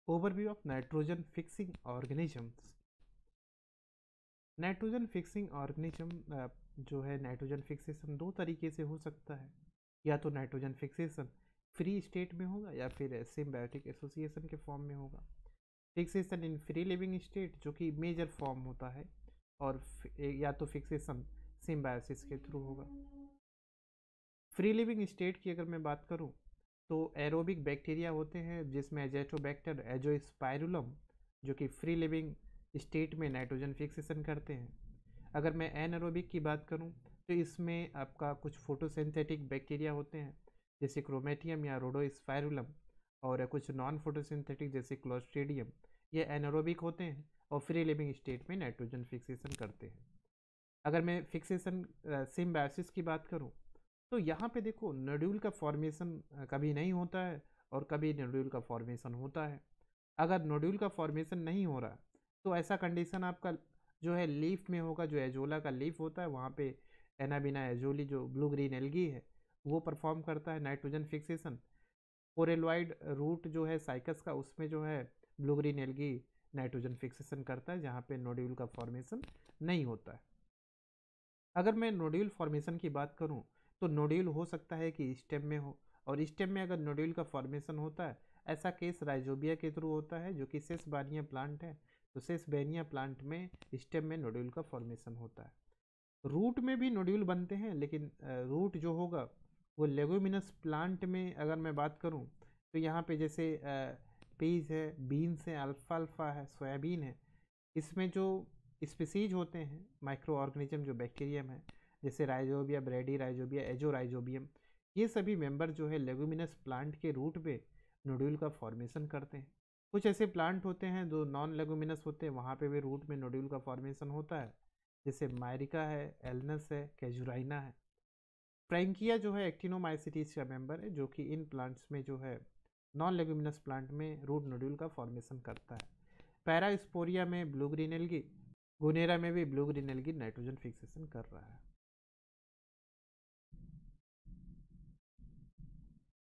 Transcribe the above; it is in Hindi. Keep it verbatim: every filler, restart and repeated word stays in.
Overview of nitrogen fixing organisms. Nitrogen fixing organism जो है, नाइट्रोजन फिक्सेशन दो तरीके से हो सकता है। या तो नाइट्रोजन फिक्सेशन फ्री स्टेट में होगा या फिर सिम्बायोटिक एसोसिएशन के फॉर्म में होगा। Fixation in free living state जो कि मेजर फॉर्म होता है, और या तो फिक्सेशन सिम्बायोसिस के थ्रू होगा। फ्री लिविंग स्टेट की अगर मैं बात करूं तो एरोबिक बैक्टीरिया होते हैं जिसमें एजेटोबैक्टर एजोस्पाइरुलम जो कि फ्री लिविंग स्टेट में नाइट्रोजन फिक्सेशन करते हैं। अगर मैं एनएरोबिक की बात करूं तो इसमें आपका कुछ फोटोसिंथेटिक बैक्टीरिया होते हैं जैसे क्रोमेटियम या रोडोस्पाइरुलम, और कुछ नॉन फोटोसिंथेटिक जैसे क्लोस्ट्रीडियम। ये एनएरोबिक होते हैं और फ्री लिविंग स्टेट में नाइट्रोजन फिक्सेशन करते हैं। अगर मैं फिक्सेशन सिम्बायोसिस की बात करूं तो यहाँ पे देखो, नोड्यूल का फॉर्मेशन कभी नहीं होता है और कभी नोड्यूल का फॉर्मेशन होता है। अगर नोड्यूल का फॉर्मेशन नहीं हो रहा तो ऐसा कंडीशन आपका जो है लीफ में होगा। जो एजोला का लीफ होता है वहाँ पे एनाबिना एजोली जो ब्लू ग्रीन एल्गी है वो परफॉर्म करता है नाइट्रोजन फिक्सेशन। पोरेलॉइड रूट जो है साइकस का, उसमें जो है blue green algae nitrogen fixation करता है जहाँ पे नोड्यूल का फॉर्मेशन नहीं होता है। अगर मैं नोड्यूल फॉर्मेशन की बात करूं तो नोड्यूल हो सकता है कि स्टेम में हो, और स्टेम में अगर नोड्यूल का फॉर्मेशन होता है, ऐसा केस राइजोबिया के थ्रू होता है जो कि सेसबानिया प्लांट है। तो सेसबानिया प्लांट में स्टेम में नोड्यूल का फॉर्मेशन होता है। रूट में भी नोड्यूल बनते हैं, लेकिन रूट जो होगा वो लेगुमिनस प्लांट में अगर मैं बात करूँ तो यहाँ पे जैसे पीज है, बीन्स है, अल्फाल्फा है, सोयाबीन है, इसमें जो स्पीसीज होते हैं माइक्रो ऑर्गेनिज्म जो बैक्टीरियम है जैसे rhizobia, bradyrhizobia, azorhizobium, ये सभी मेंबर जो है लेगुमिनस प्लांट के रूट पे नोड्यूल का फॉर्मेशन करते हैं। कुछ ऐसे प्लांट होते हैं जो नॉन लेगुमिनस होते हैं, वहाँ पे भी रूट में नोड्यूल का फॉर्मेशन होता है, जैसे मायरिका है, एलनस है, कैजुराइना है। फ्रैंकिया जो है एक्टिनोमाइसिटीज का मेंबर है जो कि इन प्लांट्स में जो है नॉन लेगुमिनस प्लांट में रूट नोड्यूल का फॉर्मेशन करता है। पैरास्पोरिया में ब्लू ग्रीन एल्गी, गुनेरा में भी blue green algae nitrogen fixation कर रहा है।